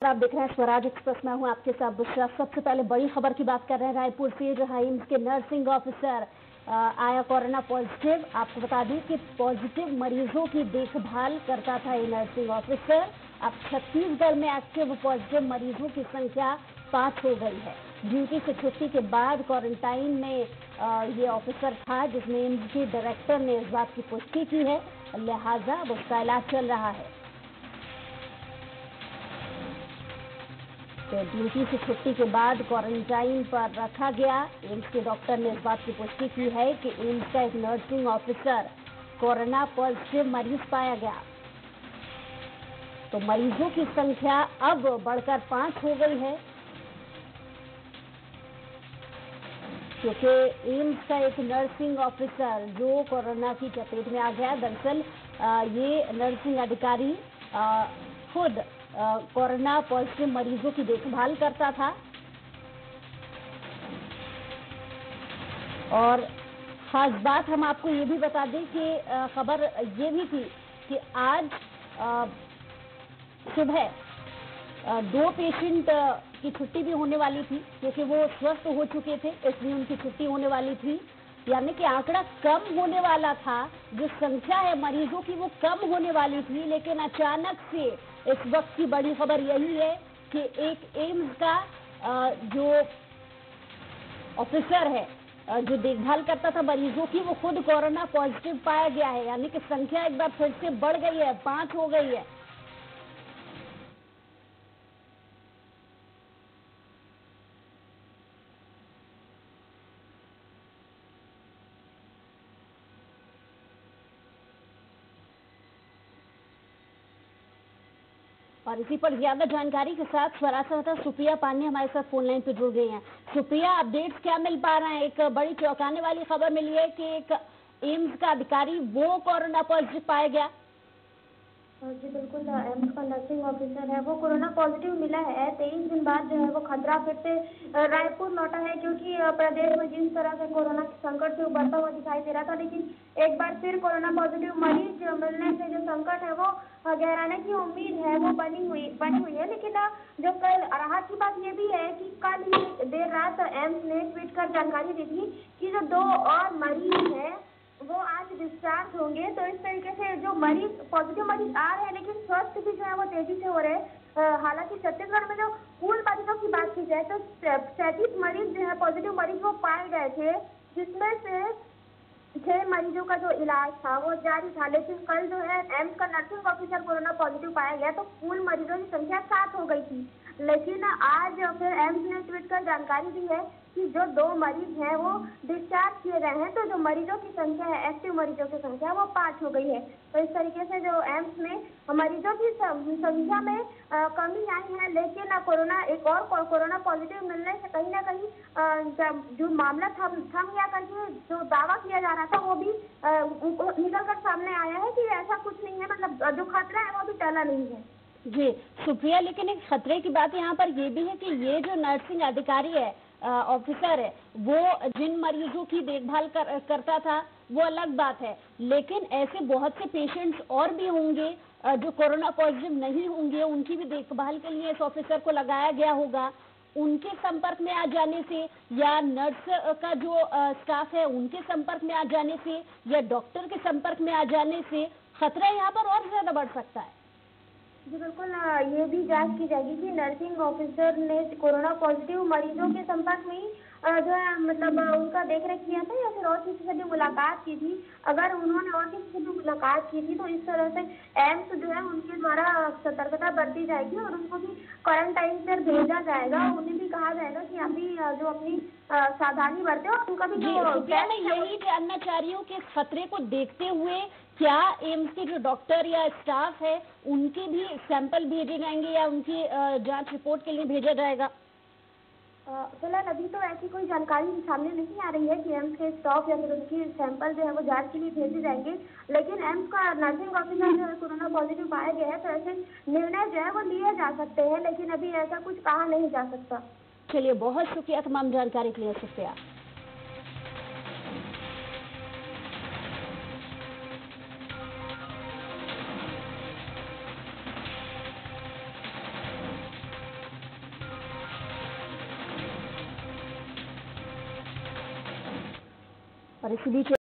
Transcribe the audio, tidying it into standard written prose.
आप देख रहे हैं स्वराज एक्सप्रेस में हूं आपके साथ बुशरा। सबसे पहले बड़ी खबर की बात कर रहे हैं रायपुर से, जहां एम्स के नर्सिंग ऑफिसर आया कोरोना पॉजिटिव। आपको बता दें कि पॉजिटिव मरीजों की देखभाल करता था ये नर्सिंग ऑफिसर। अब छत्तीसगढ़ में एक्टिव पॉजिटिव मरीजों की संख्या 5 हो गई है। ड्यूटी से छुट्टी के बाद क्वारंटाइन में ये ऑफिसर था, जिसमें एम्स के डायरेक्टर ने इस बात की पुष्टि की है, लिहाजा अब उसका इलाज चल रहा है। तो ड्यूटी से छुट्टी के बाद क्वारंटाइन पर रखा गया। एम्स के डॉक्टर ने इस बात की पुष्टि की है कि एम्स का एक नर्सिंग ऑफिसर कोरोना पॉजिटिव मरीज पाया गया। तो मरीजों की संख्या अब बढ़कर 5 हो गई है, क्योंकि एम्स का एक नर्सिंग ऑफिसर जो कोरोना की चपेट में आ गया। दरअसल ये नर्सिंग अधिकारी खुद कोरोना पॉजिटिव मरीजों की देखभाल करता था। और खास बात हम आपको ये भी बता दें कि खबर ये भी थी कि आज सुबह 2 पेशेंट की छुट्टी भी होने वाली थी, क्योंकि वो स्वस्थ हो चुके थे, इसलिए उनकी छुट्टी होने वाली थी। यानी कि आंकड़ा कम होने वाला था, जो संख्या है मरीजों की वो कम होने वाली थी। लेकिन अचानक से इस वक्त की बड़ी खबर यही है कि एक एम्स का जो ऑफिसर है, जो देखभाल करता था मरीजों की, वो खुद कोरोना पॉजिटिव पाया गया है। यानी कि संख्या एक बार फिर से बढ़ गई है, 5 हो गई है। और इसी पर ज्यादा जानकारी के साथ स्वराज सुप्रिया पांडे हमारे साथ फोन लाइन पे जुड़ गई हैं। सुप्रिया, अपडेट्स क्या मिल पा रहे हैं? एक बड़ी चौंकाने वाली खबर मिली है कि एक एम्स का अधिकारी वो कोरोना पॉजिटिव पाया गया। जी बिल्कुल, एम्स का नर्सिंग ऑफिसर है वो कोरोना पॉजिटिव मिला है। 23 दिन बाद जो है वो खतरा फिर से रायपुर लौटा है, क्योंकि प्रदेश में जिस तरह से कोरोना के संकट से उभरता हुआ दिखाई दे रहा था, लेकिन एक बार फिर कोरोना पॉजिटिव मरीज मिलने से जो संकट है वो गहराने की उम्मीद है वो बनी हुई है। लेकिन जो कल राहत की बात ये भी है कि कल ही देर रात एम्स ने ट्वीट कर जानकारी दी थी कि जो 2 और मरीज है वो आज डिस्चार्ज होंगे। तो इस तरीके से जो मरीज पॉजिटिव मरीज आ रहे हैं, लेकिन स्वस्थ भी जो है वो तेजी से हो रहे हैं। हालांकि छत्तीसगढ़ में जो कुल मरीजों की बात की जाए तो 37 मरीज जो है पॉजिटिव मरीज वो पाए गए थे, जिसमें से 6 मरीजों का जो इलाज था वो जारी था। लेकिन कल जो है एम्स का नर्सिंग ऑफिसर कोरोना पॉजिटिव पाया गया, तो कुल मरीजों की संख्या 7 हो गई थी। लेकिन आज फिर एम्स ने ट्वीट कर जानकारी दी है कि जो 2 मरीज हैं वो डिस्चार्ज किए गए हैं। तो जो मरीजों की संख्या है, एक्टिव मरीजों की संख्या वो 5 हो गई है। तो इस तरीके से जो एम्स में मरीजों की संख्या में कमी आई है। लेकिन एक और कोरोना पॉजिटिव मिलने से कहीं ना कहीं जो मामला थम गया करके जो दावा किया जा रहा था वो भी निकल कर सामने आया है कि ऐसा कुछ नहीं है। मतलब जो खतरा है वो भी टला नहीं है। जी सुप्रिया, लेकिन एक खतरे की बात यहाँ पर ये भी है कि ये जो नर्सिंग अधिकारी है, ऑफिसर है, वो जिन मरीजों की देखभाल करता था वो अलग बात है, लेकिन ऐसे बहुत से पेशेंट्स और भी होंगे जो कोरोना पॉजिटिव नहीं होंगे, उनकी भी देखभाल के लिए इस ऑफिसर को लगाया गया होगा। उनके संपर्क में आ जाने से, या नर्स का जो स्टाफ है उनके संपर्क में आ जाने से, या डॉक्टर के संपर्क में आ जाने से खतरा यहाँ पर और ज्यादा बढ़ सकता है। जी बिल्कुल, ये भी जांच की जाएगी कि नर्सिंग ऑफिसर ने कोरोना पॉजिटिव मरीजों के संपर्क में ही जो है मतलब उनका देख रेख किया था, या फिर और किसी से भी मुलाकात की थी। अगर उन्होंने और किसी से भी मुलाकात की थी तो इस तरह से एम्स जो है उनके द्वारा सतर्कता बरती जाएगी और उनको भी क्वारंटाइन पर भेजा जाएगा। उन्हें भी कहा जाएगा कि अभी जो अपनी सावधानी बरते और उनका भी जो मैं यही जानना चाह रही हूँ कि खतरे को देखते हुए क्या एम्स के जो डॉक्टर या स्टाफ है उनके भी सैंपल भेजे जाएंगे या उनकी जांच रिपोर्ट के लिए भेजा जाएगा? फिलहाल अभी तो ऐसी कोई जानकारी सामने नहीं आ रही है कि एम्स के स्टाफ या फिर उनकी सैंपल जो है वो जांच के लिए भेजे जाएंगे। लेकिन एम्स का नर्सिंग ऑफिसर जो है कोरोना पॉजिटिव पाया गया है, तो ऐसे निर्णय जो है वो लिए जा सकते हैं, लेकिन अभी ऐसा कुछ कहा नहीं जा सकता। चलिए, बहुत शुक्रिया तमाम जानकारी के लिए शुक्रिया। और इसी बीच